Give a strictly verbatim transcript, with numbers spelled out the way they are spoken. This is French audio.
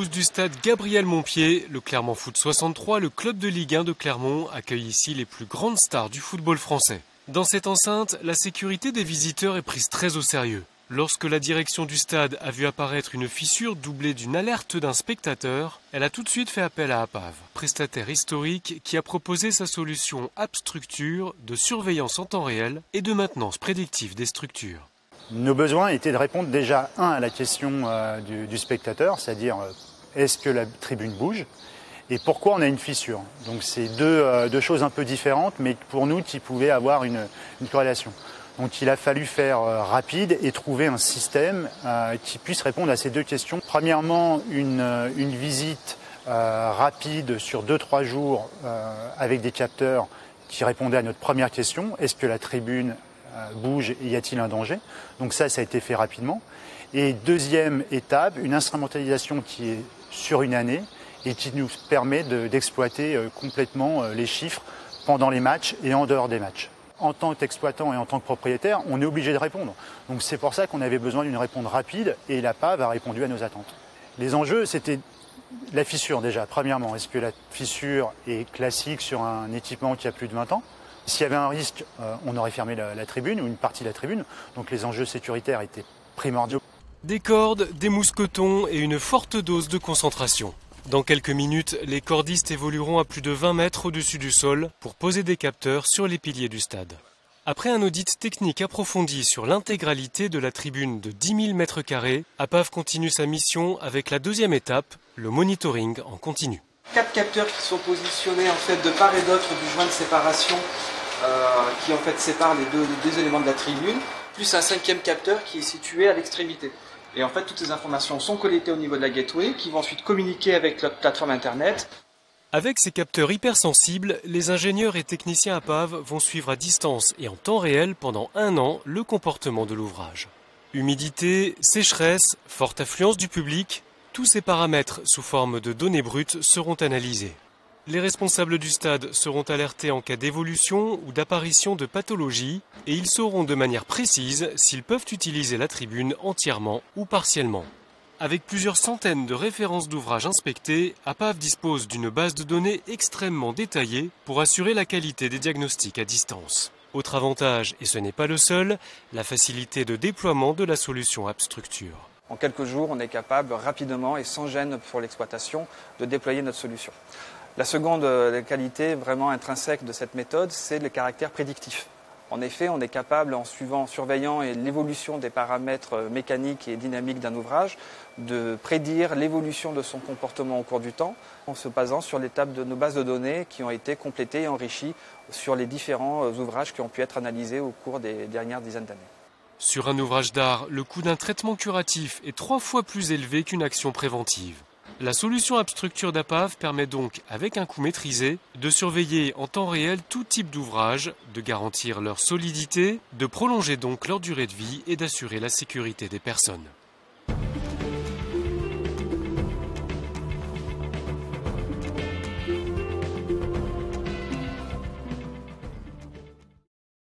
pelouse du stade Gabriel-Montpied, le Clermont Foot soixante-trois, le club de Ligue un de Clermont, accueille ici les plus grandes stars du football français. Dans cette enceinte, la sécurité des visiteurs est prise très au sérieux. Lorsque la direction du stade a vu apparaître une fissure doublée d'une alerte d'un spectateur, elle a tout de suite fait appel à Apave, prestataire historique qui a proposé sa solution App Structure de surveillance en temps réel et de maintenance prédictive des structures. Nos besoins étaient de répondre déjà, un, à la question euh, du, du spectateur, c'est-à-dire euh, est-ce que la tribune bouge et pourquoi on a une fissure. Donc c'est deux, euh, deux choses un peu différentes, mais pour nous qui pouvaient avoir une, une corrélation. Donc il a fallu faire euh, rapide et trouver un système euh, qui puisse répondre à ces deux questions. Premièrement, une, une visite euh, rapide sur deux trois jours euh, avec des capteurs qui répondaient à notre première question, est-ce que la tribune bouge et y a-t-il un danger? Donc ça, ça a été fait rapidement. Et deuxième étape, une instrumentalisation qui est sur une année et qui nous permet de, d'exploiter complètement les chiffres pendant les matchs et en dehors des matchs. En tant qu'exploitant et en tant que propriétaire, on est obligé de répondre. Donc c'est pour ça qu'on avait besoin d'une réponse rapide et l'Apave a répondu à nos attentes. Les enjeux, c'était la fissure déjà, premièrement. Est-ce que la fissure est classique sur un équipement qui a plus de vingt ans? S'il y avait un risque, euh, on aurait fermé la, la tribune ou une partie de la tribune. Donc les enjeux sécuritaires étaient primordiaux. Des cordes, des mousquetons et une forte dose de concentration. Dans quelques minutes, les cordistes évolueront à plus de vingt mètres au-dessus du sol pour poser des capteurs sur les piliers du stade. Après un audit technique approfondi sur l'intégralité de la tribune de dix mille mètres carrés, Apave continue sa mission avec la deuxième étape, le monitoring en continu. Quatre capteurs qui sont positionnés en fait de part et d'autre du joint de séparation euh, qui en fait sépare les deux, les deux éléments de la tribune, plus un cinquième capteur qui est situé à l'extrémité. Et en fait toutes ces informations sont collectées au niveau de la gateway qui vont ensuite communiquer avec notre plateforme internet. Avec ces capteurs hypersensibles, les ingénieurs et techniciens Apave vont suivre à distance et en temps réel pendant un an le comportement de l'ouvrage. Humidité, sécheresse, forte affluence du public, tous ces paramètres sous forme de données brutes seront analysés. Les responsables du stade seront alertés en cas d'évolution ou d'apparition de pathologie et ils sauront de manière précise s'ils peuvent utiliser la tribune entièrement ou partiellement. Avec plusieurs centaines de références d'ouvrages inspectés, Apave dispose d'une base de données extrêmement détaillée pour assurer la qualité des diagnostics à distance. Autre avantage, et ce n'est pas le seul, la facilité de déploiement de la solution App Structure. En quelques jours, on est capable rapidement et sans gêne pour l'exploitation de déployer notre solution. La seconde qualité vraiment intrinsèque de cette méthode, c'est le caractère prédictif. En effet, on est capable, en suivant, en surveillant l'évolution des paramètres mécaniques et dynamiques d'un ouvrage, de prédire l'évolution de son comportement au cours du temps, en se basant sur l'étape de nos bases de données qui ont été complétées et enrichies sur les différents ouvrages qui ont pu être analysés au cours des dernières dizaines d'années. Sur un ouvrage d'art, le coût d'un traitement curatif est trois fois plus élevé qu'une action préventive. La solution App Structure d'Apave permet donc, avec un coût maîtrisé, de surveiller en temps réel tout type d'ouvrage, de garantir leur solidité, de prolonger donc leur durée de vie et d'assurer la sécurité des personnes.